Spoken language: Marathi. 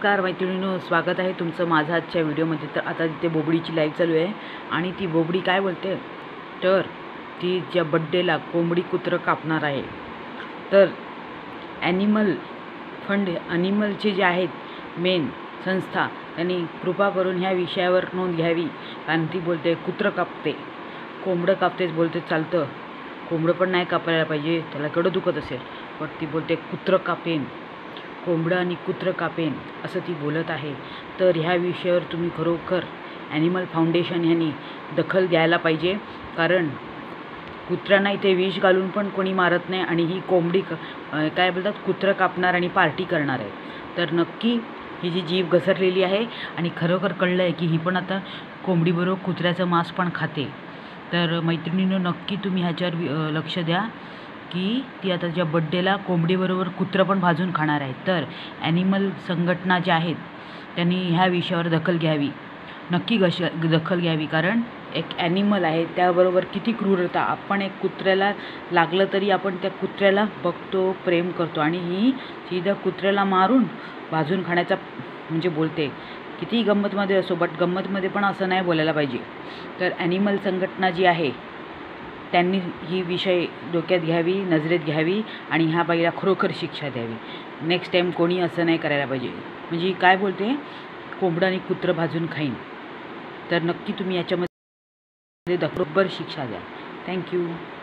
नमस्कार मैत्रिणींनो, स्वागत आहे तुमचं माझं आजच्या व्हिडिओमध्ये। तर आता तिथे बोबडीची लाईव्ह चालू आहे आणि ती बोबडी काय बोलते तर ती ज्या बड्डेला कोंबडी कुत्रं कापणार आहे तर ॲनिमल फंड ॲनिमलचे जे आहेत मेन संस्था त्यांनी कृपा करून ह्या विषयावर नोंद घ्यावी। कारण ती बोलते कुत्रं कापते, कोंबडं कापतेच बोलते चालतं, कोंबडं पण नाही कापायला पाहिजे, त्याला केवढं दुखत असेल, पण ती बोलते कुत्रं कापेन, कोंबडं आणि कुत्रं कापेन असं ती बोलत आहे। तर ह्या विषयावर तुम्ही खरोखर ॲनिमल फाउंडेशन ह्यांनी दखल घ्यायला पाहिजे। कारण कुत्र्यांना इथे विष घालून पण कोणी मारत नाही आणि ही कोंबडी काय बोलतात कुत्रं कापणार आणि पार्टी करणार आहे। तर नक्की ही जी जीभ घसरलेली आहे आणि खरोखर कळलं आहे की ही पण आता कोंबडीबरोबर कुत्र्याचं मांस पण खाते। तर मैत्रिणींनो, नक्की तुम्ही ह्याच्यावर लक्ष द्या की ती आता ज्या बड्डेला कोंबडीबरोबर कुत्रं पण भाजून खाणार आहे। तर ॲनिमल संघटना ज्या आहेत त्यांनी ह्या विषयावर दखल घ्यावी, नक्की दखल घ्यावी। कारण एक ॲनिमल आहे, त्याबरोबर किती क्रूरता। आपण एक कुत्र्याला लागलं तरी आपण त्या कुत्र्याला बघतो, प्रेम करतो आणि ही सीधा कुत्र्याला मारून भाजून खाण्याचा म्हणजे बोलते। किती गंमतमध्ये असो, बट गंमतमध्ये पण असं नाही बोलायला पाहिजे। तर ॲनिमल संघटना जी आहे त्यांनी ही विषय डोक्यात घ्यावी, नजरेत घ्यावी आणि ह्या बाईला खरोखर शिक्षा द्यावी। नेक्स्ट टाईम कोणी असं नाही करायला पाहिजे। म्हणजे काय बोलते कोंबडं आणि कुत्रं भाजून खाईन। तर नक्की तुम्ही याच्यामध्ये बरोबर शिक्षा द्या। थँक्यू।